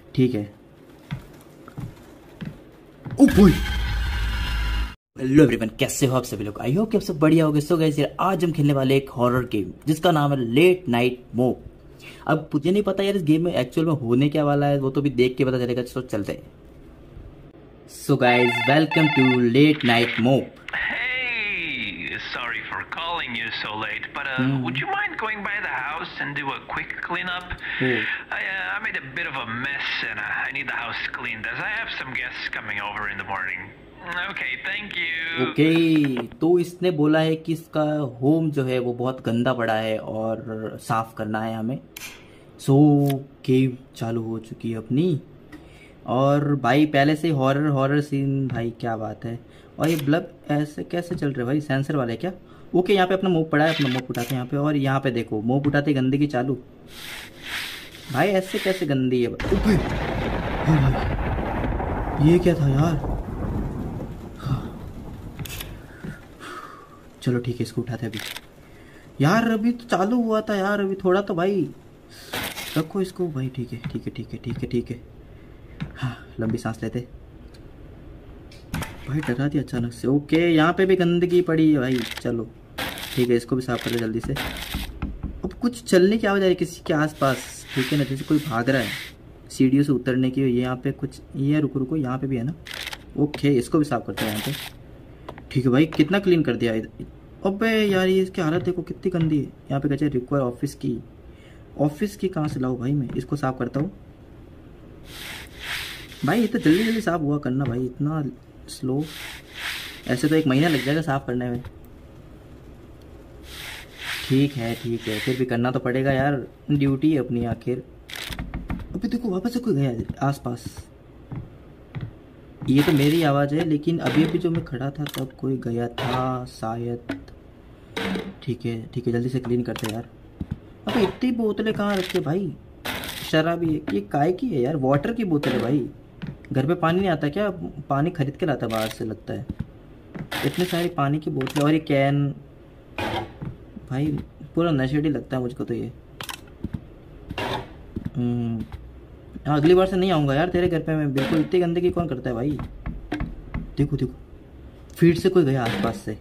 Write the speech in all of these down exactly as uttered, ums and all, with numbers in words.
ठीक है। ओ भाई, हेलो एवरीवन, कैसे हो आप सभी लोग? आई होप कि आप सब बढ़िया होगे। सो गाइस, आज हम खेलने वाले एक हॉरर गेम जिसका नाम है लेट नाइट मोप। अब मुझे नहीं पता यार इस गेम में एक्चुअल में होने क्या वाला है, वो तो भी देख के पता चलेगा। तो चलते हैं। So guys, welcome to late night mop. Hey, sorry for calling you so late, but uh, Hmm. would you mind going by the house and do a quick cleanup? Oh. I, uh, I made a bit of a mess and uh, I need the house cleaned as I have some guests coming over in the morning. Okay, thank you. Okay okay, तो इसने बोला है कि इसका home जो है वो बहुत गंदा पड़ा है और साफ करना है हमें। सो गेम चालू हो चुकी है अपनी। और भाई पहले से ही हॉरर हॉरर सीन, भाई क्या बात है। और ये बल्ब ऐसे कैसे चल रहे भाई? सेंसर वाले क्या? ओके, यहाँ पे अपना मोप पड़ा है, अपना मोप उठाते हैं यहाँ पे। और यहाँ पे देखो मोप उठाते गंदगी चालू। भाई ऐसे कैसे गंदी है? ओके, ये क्या था यार? चलो ठीक है, इसको उठाते हैं अभी। यार अभी तो चालू हुआ था यार, अभी थोड़ा तो भाई रखो इसको भाई। ठीक है ठीक है ठीक है ठीक है ठीक है। हाँ, लंबी सांस लेते भाई। डरा दिया अचानक से। ओके, यहाँ पे भी गंदगी पड़ी है भाई। चलो ठीक है, इसको भी साफ कर ले जल्दी से। अब कुछ चलने की आवाज़ आ रही है किसी के आसपास, ठीक है ना? जैसे कोई भाग रहा है सीढ़ियों से उतरने की। ये यहाँ पे कुछ ये रुको रुको, यहाँ पे भी है ना? ओके, इसको भी साफ करते हैं यहाँ पे। ठीक है भाई, कितना क्लीन कर दिया इधर। अबे यार ये इसकी हालत देखो कितनी गंदी है। यहाँ पे कहते हैं रिक्वायर ऑफिस की। ऑफिस की कहाँ से लाऊं भाई मैं? इसको साफ करता हूँ भाई। ये तो जल्दी जल्दी साफ हुआ करना भाई, इतना स्लो। ऐसे तो एक महीना लग जाएगा साफ करने में। ठीक है ठीक है, फिर भी करना तो पड़ेगा यार, ड्यूटी है अपनी आखिर। अभी देखो वापस से कोई गया आसपास। ये तो मेरी आवाज़ है, लेकिन अभी अभी जो मैं खड़ा था तब कोई गया था शायद। ठीक है ठीक है, जल्दी से क्लीन करते यार। अब इतनी बोतलें कहाँ रखे भाई? शराबी है ये, काय की है यार? वाटर की बोतल है भाई। घर पे पानी नहीं आता क्या? पानी खरीद के लाता बाहर से लगता है। इतने सारी पानी की बोतलें और ये कैन, भाई पूरा नशेड़ी लगता है मुझको तो ये। हम्म, अगली बार से नहीं आऊँगा यार तेरे घर पे मैं। बिल्कुल इतनी गंदगी कौन करता है भाई? देखो देखो, फील्ड से कोई गया आसपास से।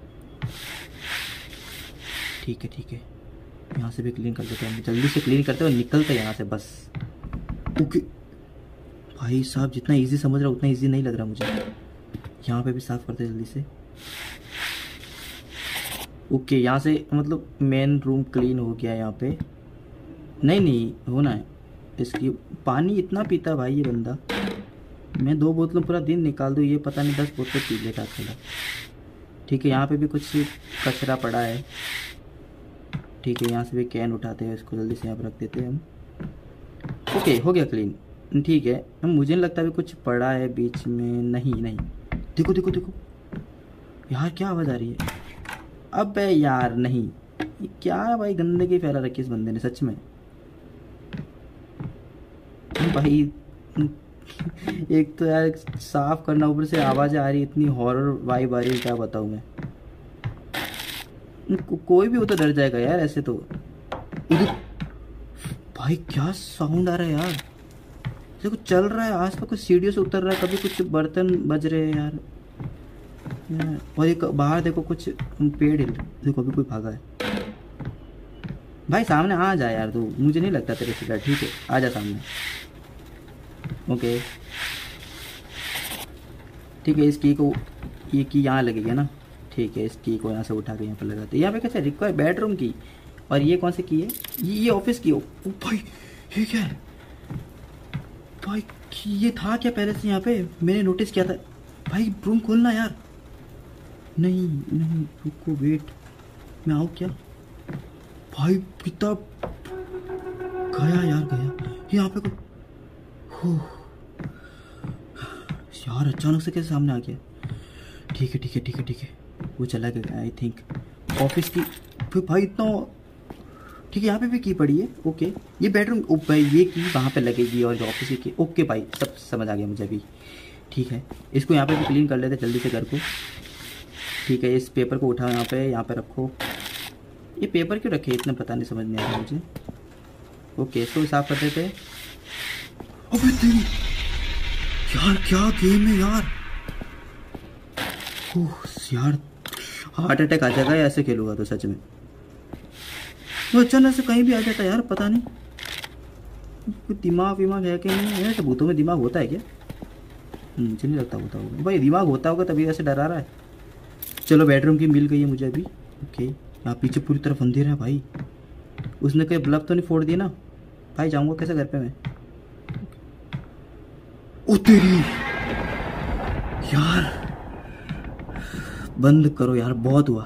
ठीक है ठीक है, यहाँ से भी क्लीन कर देते हैं। जल्दी से क्लीन करते हैं और निकलते हैं यहाँ से बस। ओके भाई साहब, जितना इजी समझ रहा उतना इजी नहीं लग रहा मुझे। यहाँ पे भी साफ करते हैं जल्दी से। ओके, यहाँ से मतलब मेन रूम क्लीन हो गया यहाँ पे। नहीं नहीं होना है इसकी। पानी इतना पीता भाई ये बंदा। मैं दो बोतलों पूरा दिन निकाल दूँ, ये पता नहीं दस बोतलें पी लेगा अकेला। ठीक है, यहाँ पे भी कुछ कचरा पड़ा है। ठीक है, यहाँ से भी कैन उठाते हैं, इसको जल्दी से यहाँ पर रख देते हैं हम। ओके, हो गया क्लीन। ठीक है, मुझे नहीं लगता भी कुछ पड़ा है बीच में। नहीं नहीं, देखो देखो देखो यार, क्या आवाज़ आ रही है? अबे यार नहीं, ये क्या है भाई? गंदगी फैला रखी इस बंदे ने सच में भाई। एक तो यार साफ करना, ऊपर से आवाज़ आ रही, इतनी हॉरर वाइब आ रही है, क्या बताऊँ मैं। को, कोई भी हो तो डर जाएगा यार ऐसे तो। भाई क्या साउंड आ रहा है यार? देखो चल रहा है आस पास, कुछ सीढ़ियों से उतर रहा है, कभी कुछ बर्तन बज रहे हैं यार। और एक बाहर देखो कुछ पेड़ हिल, देखो अभी कोई भागा है। भाई सामने आ जा यार तू, मुझे नहीं लगता तेरे से डर। ठीक है, आ जा सामने। ओके ठीक है, इस की को, ये की यहाँ लगेगी ना? ठीक है, इस की को यहाँ से उठा के यहाँ पर लगाते हैं। यहाँ पे कैसे रिक्वायर बेडरूम की, और ये कौन सी की है? ये ऑफिस की। ओ भाई ये क्या है भाई? ये था क्या पहले से यहाँ पे? मैंने नोटिस किया था भाई। रूम खोलना यार। नहीं नहीं रुको, वेट, मैं आऊँ क्या भाई? कितना गया यार, गया यहाँ पे कोई। हो यार, अचानक से कैसे सामने आ गया? ठीक है ठीक है ठीक है ठीक है, वो चला गया आई थिंक ऑफिस की। फिर भाई इतना। ठीक है, यहाँ पे भी की पड़ी है। ओके, ये बेडरूम, ओ भाई ये की वहाँ पे लगेगी और जो ऑफिस की। ओके भाई, सब समझ आ गया मुझे अभी। ठीक है, इसको यहाँ पे भी क्लीन कर लेते जल्दी से घर को। ठीक है, इस पेपर को उठाओ, यहाँ पे यहाँ पे रखो। ये पेपर क्यों रखे इतना पता नहीं, समझ नहीं आ रहा मुझे। ओके, इसको भी साफ कर देते हैं। अबे तेरी यार क्या गेम है यार। ओह यार हार्ट अटैक आ जाएगा ऐसे खेलूंगा तो सच में। वो अचानक से कहीं भी आ जाता यार, पता नहीं कोई दिमाग विमाग है कि नहीं है। भूतों में दिमाग होता है क्या? मुझे नहीं लगता होता होगा भाई, दिमाग होता होगा तभी ऐसे डरा रहा है। चलो बेडरूम की मिल गई है मुझे अभी। ओके यहाँ पीछे पूरी तरफ अंधेरा है भाई। उसने कोई बल्ब तो नहीं फोड़ दिया ना भाई? जाऊंगा कैसे घर पे मैं? ओ तेरी यार बंद करो यार, बहुत हुआ।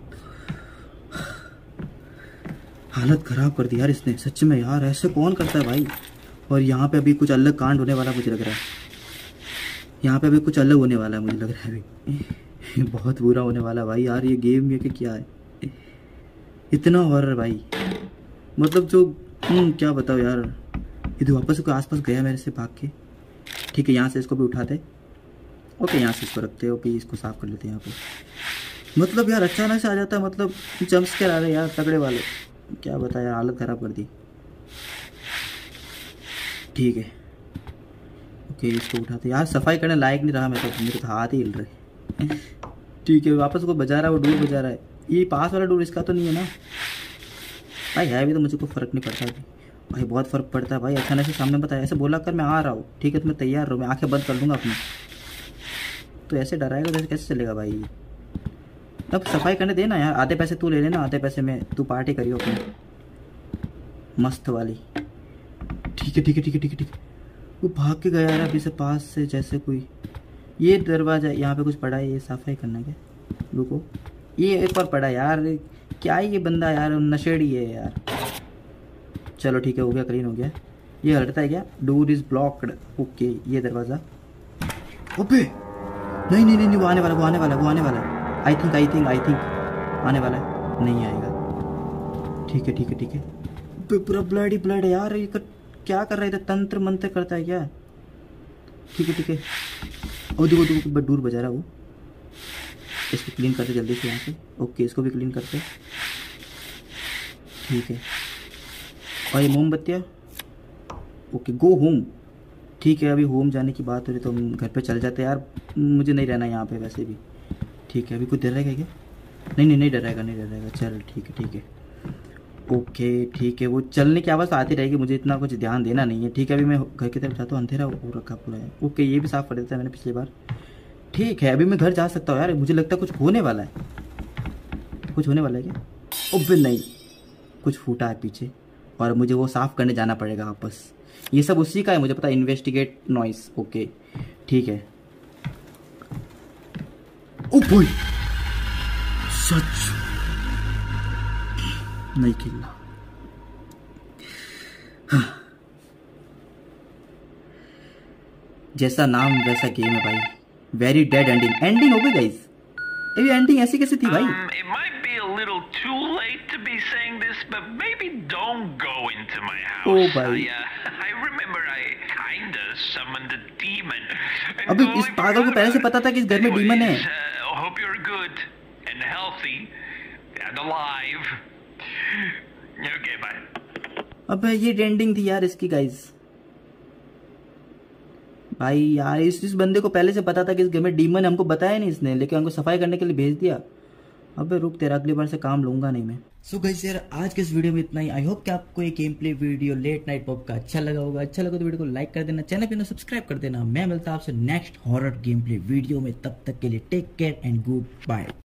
हालत खराब कर दी यार इसने सच में यार, ऐसे कौन करता है भाई। और यहाँ पे अभी कुछ अलग कांड होने वाला मुझे लग रहा है। यहाँ पे अभी कुछ अलग होने वाला है मुझे लग रहा है अभी। बहुत बुरा होने वाला भाई यार। ये गेम ये कि क्या है इतना हॉरर भाई, मतलब जो क्या बताओ यार। ये तो वापस कोई आसपास गया मेरे से भाग के। ठीक है यहाँ से इसको भी उठाते। ओके यहाँ से इसको रखते। ओके इसको साफ कर लेते हैं यहाँ पे। मतलब यार अचानक से आ जाता है, मतलब जंप स्केयर आ रहे यार तगड़े वाले। क्या बता यार, हालत खराब कर दी। ठीक है ओके इसको उठाते यार। सफाई करने लायक नहीं रहा मैं तो, मेरे तो हाथ ही हिल रहे। ठीक है वापस को बजा रहा है, वो डोर बजा रहा है। ये पास वाला डोर इसका तो नहीं है ना भाई? है भी तो मुझे कोई फ़र्क नहीं पड़ता भाई। भाई बहुत फ़र्क पड़ता है भाई। अचानक से सामने बताया ऐसे बोला कर मैं आ रहा हूँ, ठीक है तो मैं तैयार रहूँ, मैं आंखें बंद कर लूँगा अपनी। तो ऐसे डराएगा तो कैसे चलेगा भाई? अब सफाई करने देना यार। आधे पैसे तू ले लेना, आधे पैसे में तू पार्टी करियो अपनी मस्त वाली। ठीक है ठीक है ठीक है ठीक है ठीक है। वो भाग के गया यार अभी से पास से जैसे कोई। ये दरवाज़ा यहाँ पे कुछ पड़ा है, ये सफाई करना क्या? रुको ये एक बार पड़ा यार। क्या ये बंदा यार नशेड़ी है यार। चलो ठीक है हो गया, क्लीन हो गया। ये हटता है क्या? Door is blocked. ओके ये दरवाज़ा। ओबे नहीं नहीं नहीं वो आने वाला वो आने वाला वो आने वाला I think I think I think आने वाला है। नहीं आएगा। ठीक है ठीक है ठीक है। पूरा ब्लड ही ब्लड है यार। ये कर, क्या कर रहा है? तंत्र मंत्र करता है क्या? ठीक है ठीक है। ओ देखो देखो डोर बजा रहा है वो। इसको क्लीन करते जल्दी से यहाँ से। ओके इसको भी क्लीन करते। ठीक है और ये मोमबत्तियाँ। Okay go home. ठीक है अभी होम जाने की बात हो रही तो हम घर पे चल जाते यार। मुझे नहीं रहना यहाँ पे वैसे भी। ठीक है अभी कुछ डर रहेगा क्या? नहीं नहीं नहीं डरेगा नहीं डरेगा। चल ठीक है ठीक है ओके ठीक है। वो चलने की आवाज़ आती रहेगी, मुझे इतना कुछ ध्यान देना नहीं है। ठीक है अभी मैं घर की तरफ जाता हूँ। अंधेरा हो रखा पूरा है। ओके ये भी साफ़ कर देता है मैंने पिछली बार। ठीक है अभी मैं घर जा सकता हूँ यार। मुझे लगता है कुछ होने वाला है। कुछ होने वाला है क्या? ओबे नहीं कुछ फूटा है पीछे और मुझे वो साफ़ करने जाना पड़ेगा वापस। ये सब उसी का है मुझे पता। Investigate noise. ओके ठीक है। ओ भाई सच नहीं खेलना। हाँ। जैसा नाम वैसा गेम है भाई। Very dead ending. एंडिंग हो गई गाइस। ये एंडिंग ऐसी कैसे थी भाई? Um, it might be a little too late to be saying this, but maybe don't go into my house. Oh, भाई। I, uh, I remember I kinda summoned a demon. अभी इस पागल को पहले से पता था कि इस घर में डीमन है। Uh, hope you're good and healthy and alive. Okay, bye. अबे ये एंडिंग थी यार इसकी गाइस। भाई यार इस इस बंदे को पहले से पता था कि इस घर में डीमन है। हमको बताया नहीं इसने, लेकिन हमको सफाई करने के लिए भेज दिया। अबे रुक तेरा अगली बार से काम लूंगा नहीं मैं। सो गाइस यार आज के इस वीडियो में इतना ही। आई होप कि आपको ये game play video late night pop का अच्छा लगा होगा। अच्छा लगा तो वीडियो को लाइक कर देना, चैनल पे सब्सक्राइब कर देना। मैं मिलता हूं आपसे next horror game play video में। तब तक के लिए take care and good bye.